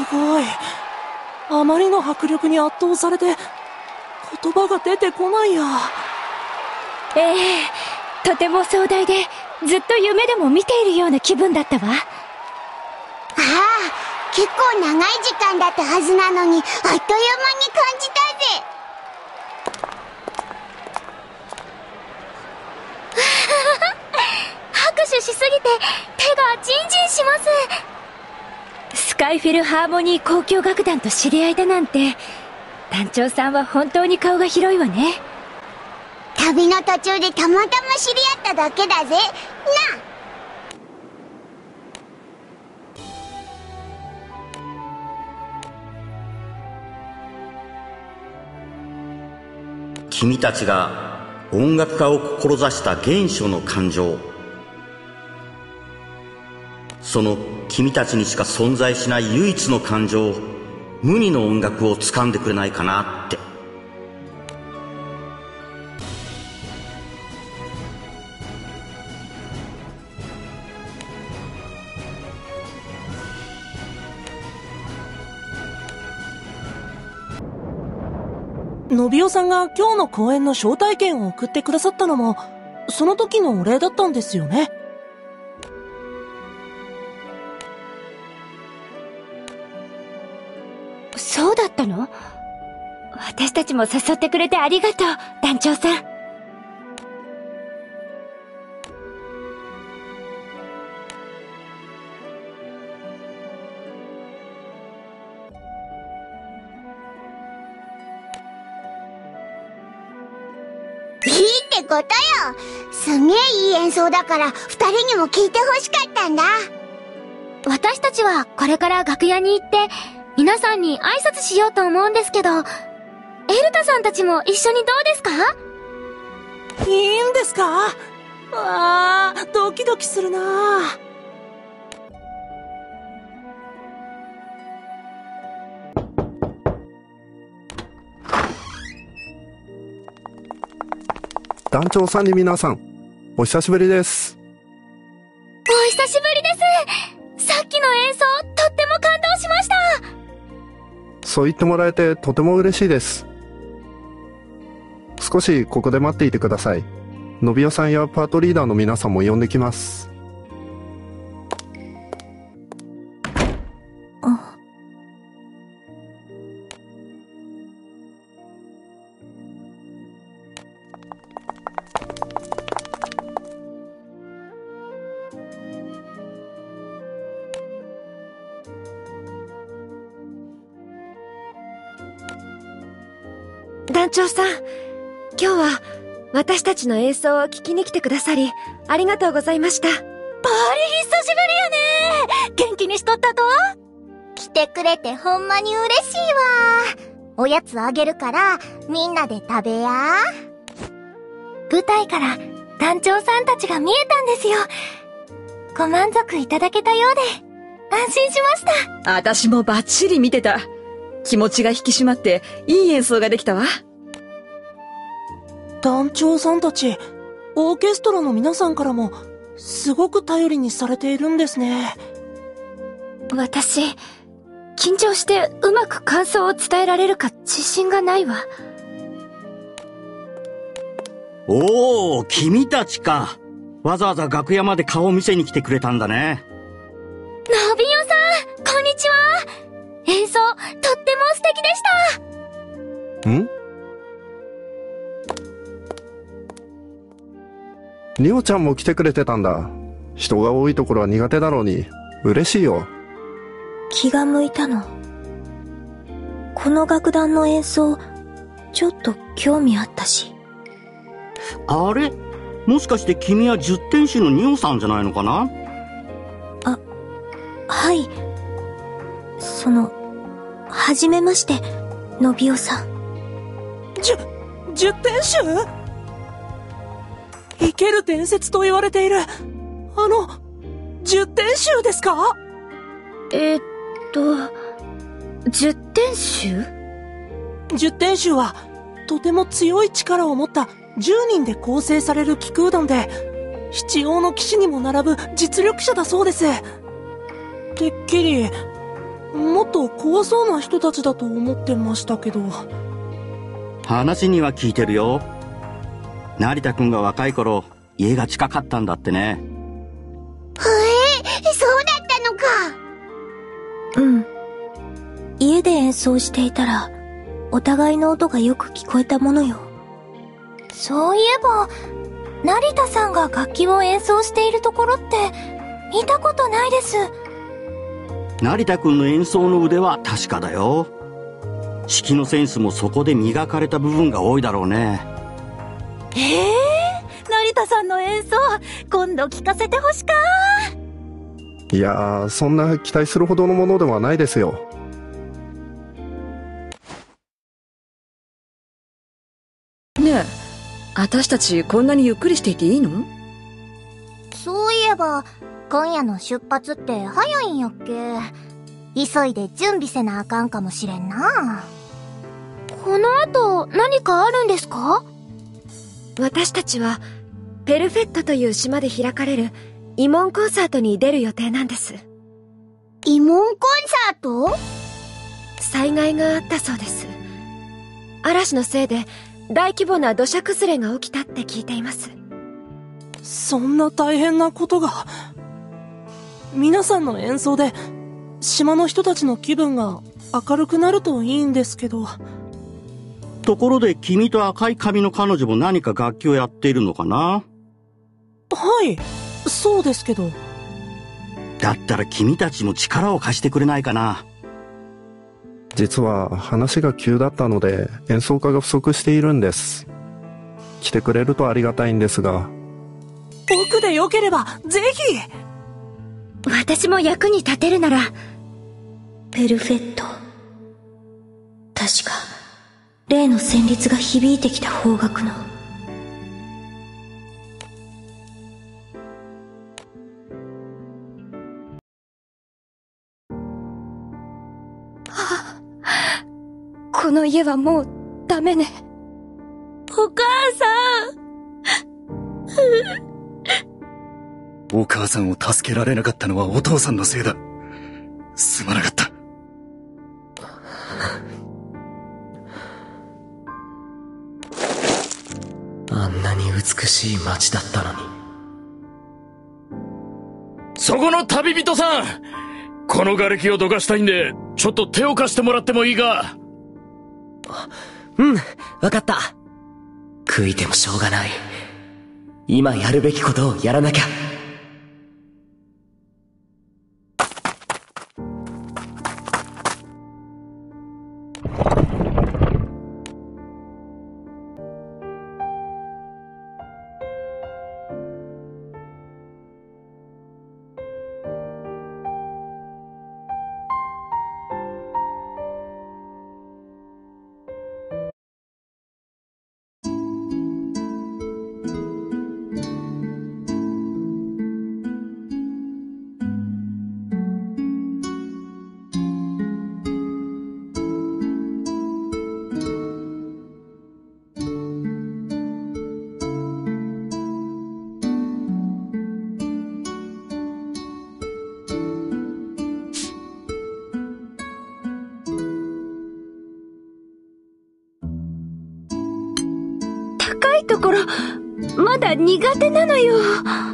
ごい。あまりの迫力に圧倒されて、言葉が出てこないや。 とても壮大で、ずっと夢でも見ているような気分だったわ。 ああ、結構長い時間だったはずなのに、あっという間に感じたぜ。 拍手しすぎて手がジンジンします。スカイフィルハーモニー交響楽団と知り合いだなんて、団長さんは本当に顔が広いわね。 旅の途中でたまたま知り合っただけだぜ。な君たちが音楽家を志した原初の感情、その君たちにしか存在しない唯一の感情、無二の音楽を掴んでくれないかなって。 のびおさんが今日の公演の招待券を送ってくださったのも、その時のお礼だったんですよね。 そうだったの？私たちも誘ってくれてありがとう、団長さん。 ってことよ。すげえいい演奏だから二人にも聞いてほしかったんだ。 私たちはこれから楽屋に行って皆さんに挨拶しようと思うんですけど、エルタさんたちも一緒にどうですか？ いいんですか？わあ、ドキドキするなあ。 団長さんに皆さん、お久しぶりです。 お久しぶりです。さっきの演奏、とっても感動しました。 そう言ってもらえてとても嬉しいです。少しここで待っていてください。のびおさんやパートリーダーの皆さんも呼んできます。 団長さん、今日は私たちの演奏を聞きに来てくださりありがとうございました。 バリ久しぶりやね。元気にしとったと？ 来てくれてほんまに嬉しいわ。おやつあげるからみんなで食べや。 舞台から団長さんたちが見えたんですよ。ご満足いただけたようで安心しました。 私もバッチリ見てた。気持ちが引き締まっていい演奏ができたわ。 団長さんたち、オーケストラの皆さんからもすごく頼りにされているんですね。 私、緊張してうまく感想を伝えられるか自信がないわ。 おー、君たちか。わざわざ楽屋まで顔を見せに来てくれたんだね。 のびおさん、こんにちは。演奏、とっても素敵でした。 ニオちゃんも来てくれてたんだ。人が多いところは苦手だろうに、嬉しいよ。 気が向いたの。この楽団の演奏、ちょっと興味あったし。 あれ？もしかして君は10点手のニオさんじゃないのかな？ はい。はじめまして、のびおさん。 10点手？生ける伝説と言われている、10点手ですか ？10点手 ？10点手は、とても強い力を持った10人で構成される騎空団で、七王の騎士にも並ぶ実力者だそうです。てっきり、 もっと怖そうな人たちだと思ってましたけど。 話には聞いてるよ。成田くんが若い頃、家が近かったんだってね。 そうだったのか。 うん。家で演奏していたら、お互いの音がよく聞こえたものよ。 そういえば、成田さんが楽器を演奏しているところって、見たことないです。 成田くんの演奏の腕は確かだよ。指揮のセンスもそこで磨かれた部分が多いだろうね。 成田さんの演奏、今度聞かせてほしかいやー、そんな期待するほどのものではないですよ。 ねえ、私たちこんなにゆっくりしていていいの？ そういえば、今夜の出発って早いんやっけ。急いで準備せなあかんかもしれんな。この後、何かあるんですか？ 私たちは、ペルフェットという島で開かれる慰問コンサートに出る予定なんです。 慰問コンサート？ 災害があったそうです。嵐のせいで大規模な土砂崩れが起きたって聞いています。 そんな大変なことが。皆さんの演奏で、島の人たちの気分が明るくなるといいんですけど。 ところで君と赤い髪の彼女も何か楽器をやっているのかな？ はい、そうですけど。 だったら君たちも力を貸してくれないかな。 実は話が急だったので演奏家が不足しているんです。来てくれるとありがたいんですが。 僕でよければ、ぜひ。 私も役に立てるなら。 ペルフェット。確か、例の旋律が響いてきた方角の。 この家はもうダメね。お母さん。 お母さんを助けられなかったのはお父さんのせいだ。すまなかった。 あんなに美しい街だったのに。 そこの旅人さん、この瓦礫をどかしたいんでちょっと手を貸してもらってもいいか？ うん、わかった。悔いてもしょうがない。今やるべきことをやらなきゃ。 高いところ、まだ苦手なのよ。